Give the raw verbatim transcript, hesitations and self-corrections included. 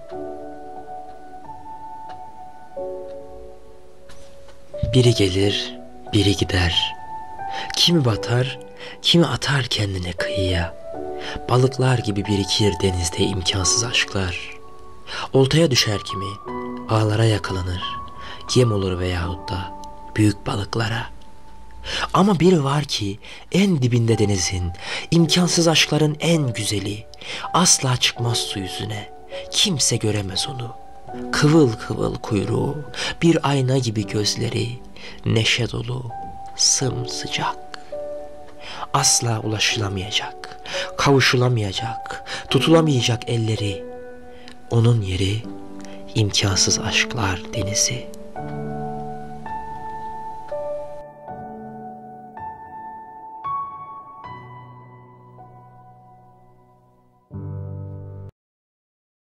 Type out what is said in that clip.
Biri gelir, biri gider. Kimi batar, kimi atar kendine kıyıya. Balıklar gibi birikir denizde imkansız aşklar. Oltaya düşer kimi, ağlara yakalanır. Yem olur veyahut da büyük balıklara. Ama biri var ki en dibinde denizin, imkansız aşkların en güzeli. Asla çıkmaz su yüzüne, kimse göremez onu. Kıvıl kıvıl kuyruğu, bir ayna gibi gözleri, neşe dolu, sımsıcak. Asla ulaşılamayacak, kavuşulamayacak, tutulamayacak elleri. Onun yeri imkansız aşklar denizi.